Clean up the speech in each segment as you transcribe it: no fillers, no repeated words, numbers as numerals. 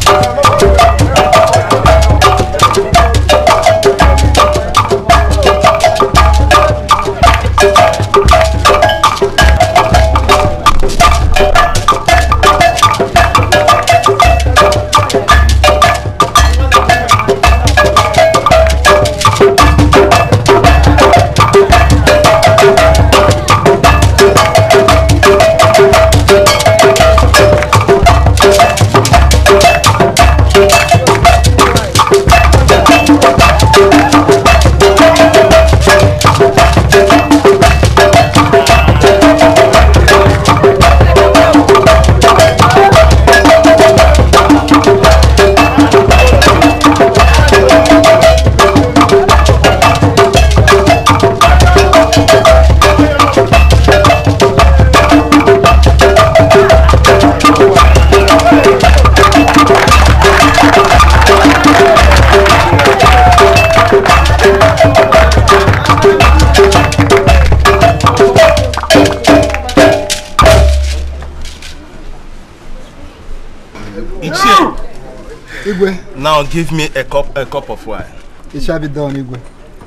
Now give me a cup of wine. It shall be done, Igwe.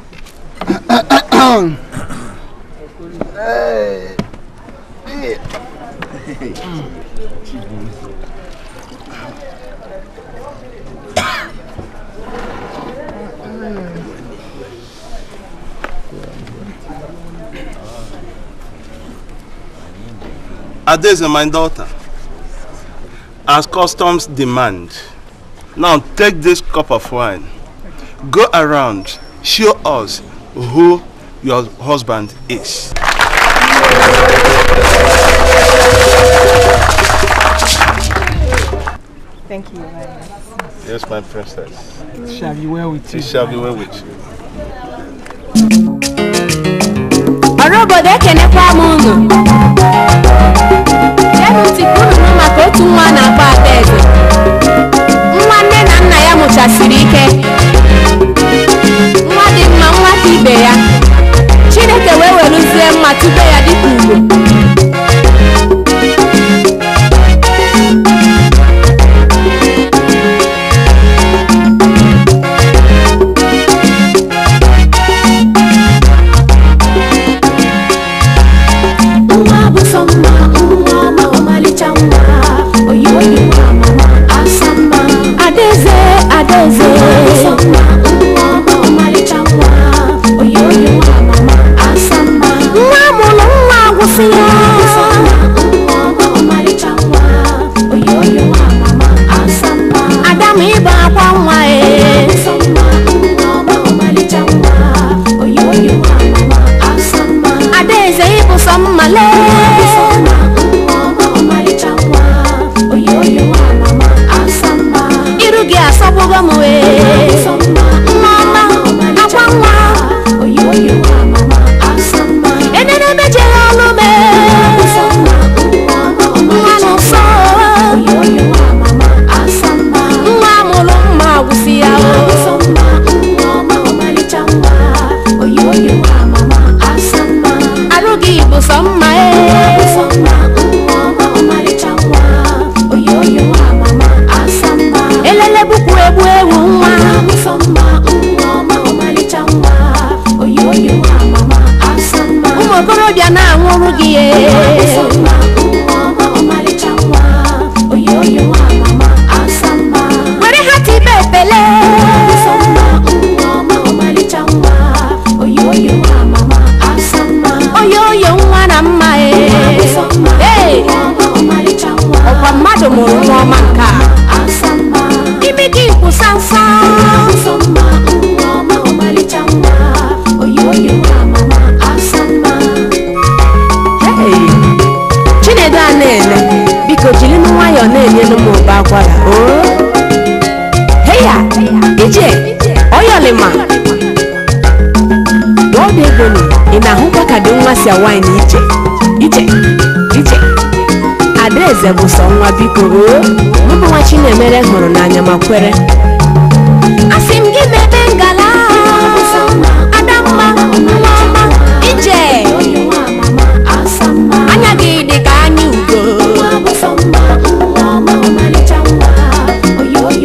Adaeze, my daughter, as customs demand, now take this cup of wine. Go around, show us who your husband is. Thank you very much. Yes, my princess. It shall be well with you. It shall be well with you. Adaeze bụ sọ nwa biko mbụ nwa Chinemere hụrụ n'anya ma kwere. Asị m gị mebe ngala Adamma mama ije anya gị dị ka anya ugo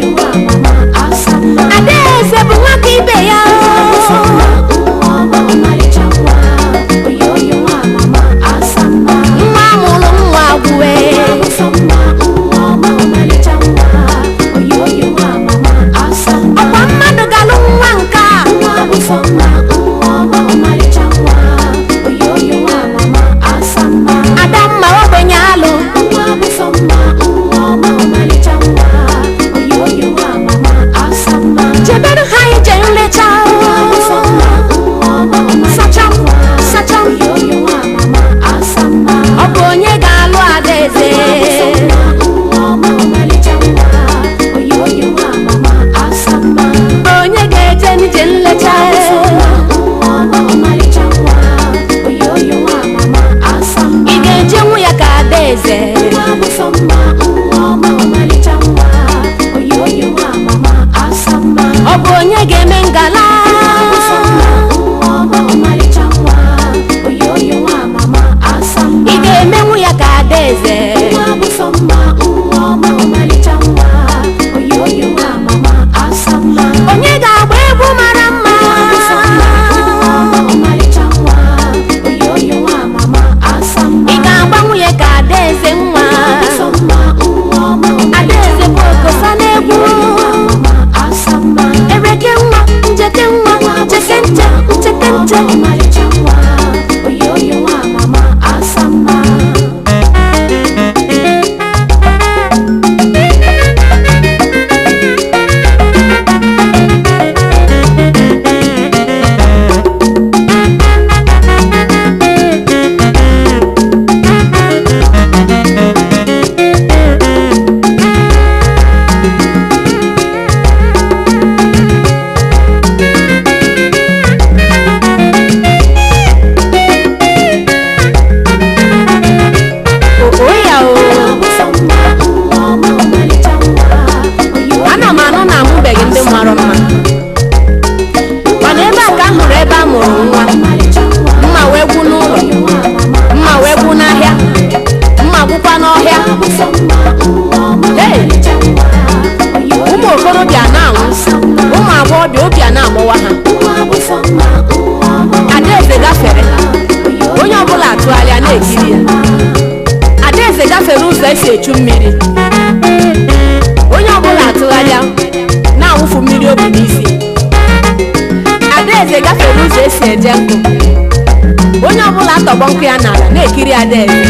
ekiri ya. Adaeze gafere ụzọ esi echu mmiri, onye ọbụla atụgharịa na-awụfu mmiri obi n'isi. Adaeze gafere ụzọ esi eje nkụ, onye ọbụla atọgbọ nkụ ya n'ala na-ekiri Adaeze.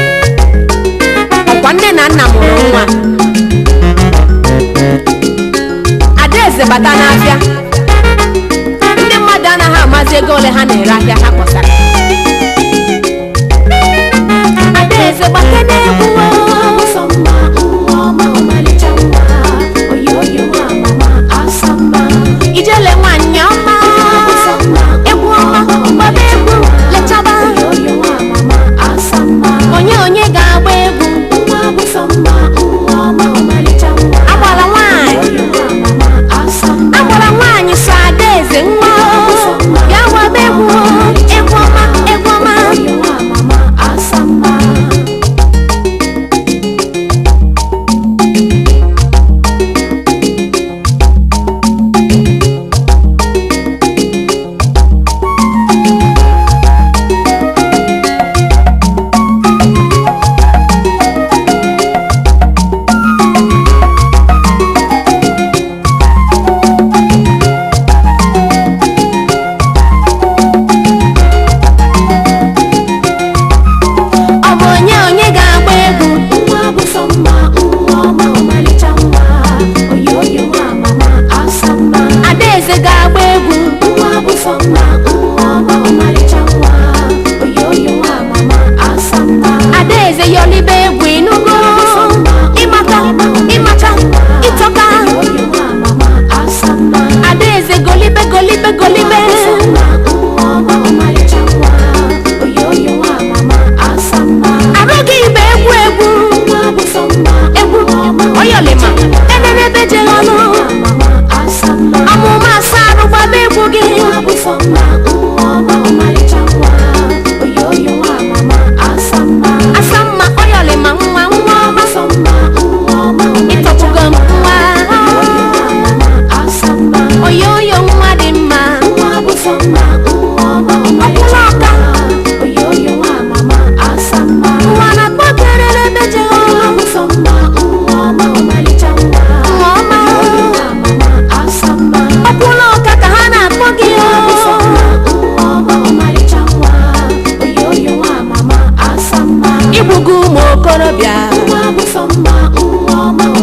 Ọkwa nne na nna mụrụ nwa. Adaeze bata n'afịa, ndị mmadụ anaghị amazi ego ole ha na-ere ahịa ha kpọsara. Adaeze gbake n'egwu ijele nwanyị ọma, egwu ọma, gbaba egwu, lechaba onye ga-agba egwu. Agbara nwanyị so Adaeze nwa ya gbaba egwu, egwu ọma, egwu ọma. Adaeze yolibe egwu inugo, ịmacha, ịtọka. Adaeze golibe, arụghị ibe egwu, oyolima ederebe jere ọnụ, amụma asa arụ gbaba egwu gị. Asamma oyolima nwa ịtọpụgo nwa, oyoyo nwa dị mma, ọkwụla ọka nwa na-akpọ kerere beje nwa ọma, ọkwụla ọka ka ha na-akpọ gị. Igbugo ụmụ okorobịa,